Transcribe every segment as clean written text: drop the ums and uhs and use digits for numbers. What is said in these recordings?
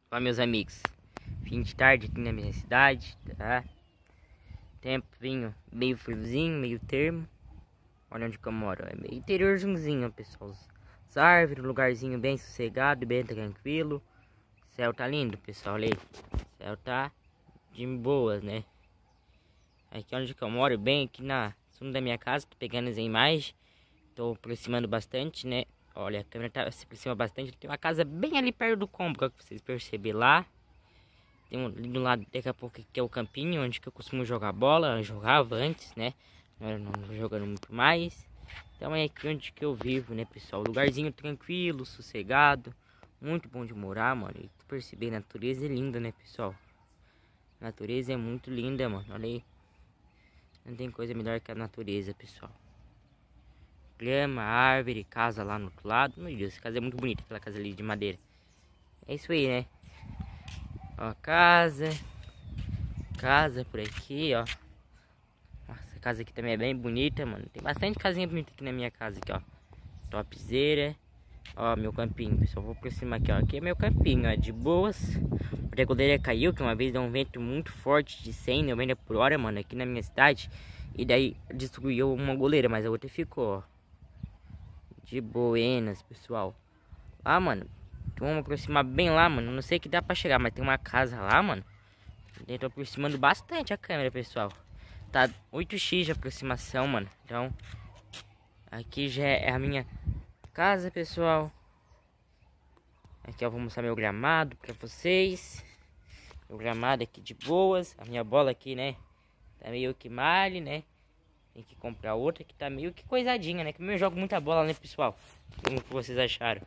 Olá, meus amigos, fim de tarde aqui na minha cidade, tá? Tempinho meio friozinho, meio termo. Olha onde que eu moro, é meio interiorzinho, pessoal. As árvores, lugarzinho bem sossegado, bem tranquilo. O céu tá lindo, pessoal, olha aí. O céu tá de boas, né? Aqui onde que eu moro, bem aqui na fundo da minha casa, tô pegando as imagens. Tô aproximando bastante, né? Olha, a câmera tá se aproxima bastante. Tem uma casa bem ali perto do cômodo, que vocês perceberam lá. Tem um ali do lado, daqui a pouco, que é o campinho, onde que eu costumo jogar bola. Eu jogava antes, né? Não tô jogando muito mais. Então é aqui onde que eu vivo, né, pessoal? Lugarzinho tranquilo, sossegado. Muito bom de morar, mano. E tu perceber, a natureza é linda, né, pessoal? A natureza é muito linda, mano. Olha aí. Não tem coisa melhor que a natureza, pessoal. Grama, árvore, casa lá no outro lado. Meu Deus, essa casa é muito bonita, aquela casa ali de madeira. É isso aí, né? Ó, casa por aqui, ó. Nossa, essa casa aqui também é bem bonita, mano. Tem bastante casinha bonita aqui na minha casa, aqui, ó. Topzera. Ó, meu campinho, pessoal. Vou aproximar aqui, ó. Aqui é meu campinho, ó, de boas. A goleira caiu, que uma vez deu um vento muito forte de 100 km por hora, mano, aqui na minha cidade. E daí destruiu uma goleira, mas a outra ficou, ó. De buenas, pessoal. Lá, mano, vamos aproximar bem lá, mano. Não sei que dá pra chegar, mas tem uma casa lá, mano. Eu tô aproximando bastante a câmera, pessoal. Tá 8x de aproximação, mano. Então, aqui já é a minha casa, pessoal. Aqui eu vou mostrar meu gramado pra vocês. Meu gramado aqui de boas. A minha bola aqui, né, tá meio que male, né. Tem que comprar outra que tá meio que coisadinha, né? Que eu jogo muita bola, né, pessoal? Como que vocês acharam?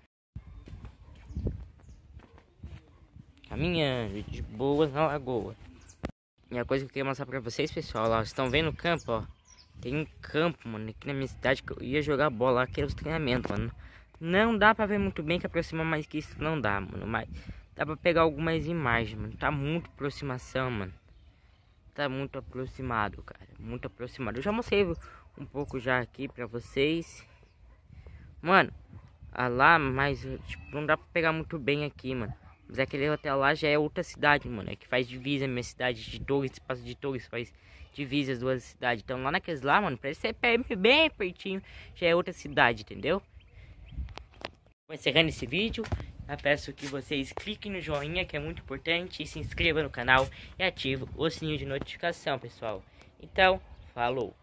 Caminhando de boas na lagoa. E a coisa que eu queria mostrar pra vocês, pessoal, ó, vocês estão vendo o campo, ó. Tem um campo, mano, aqui na minha cidade que eu ia jogar bola lá, que era os treinamentos, mano. Não dá pra ver muito bem, que aproxima mais que isso não dá, mano. Mas dá pra pegar algumas imagens, mano. Tá muito aproximação, mano. Tá muito aproximado, cara. Muito aproximado. Eu já mostrei um pouco já aqui pra vocês. Mano, lá, mas tipo, não dá pra pegar muito bem aqui, mano. Mas aquele hotel lá já é outra cidade, mano. É que faz divisa a minha cidade de Torres, Passo de Torres, faz divisa as duas cidades. Então lá naqueles lá, mano, parece ser bem pertinho. Já é outra cidade, entendeu? Vou encerrando esse vídeo. Eu peço que vocês cliquem no joinha, que é muito importante, e se inscrevam no canal e ativem o sininho de notificação, pessoal. Então, falou!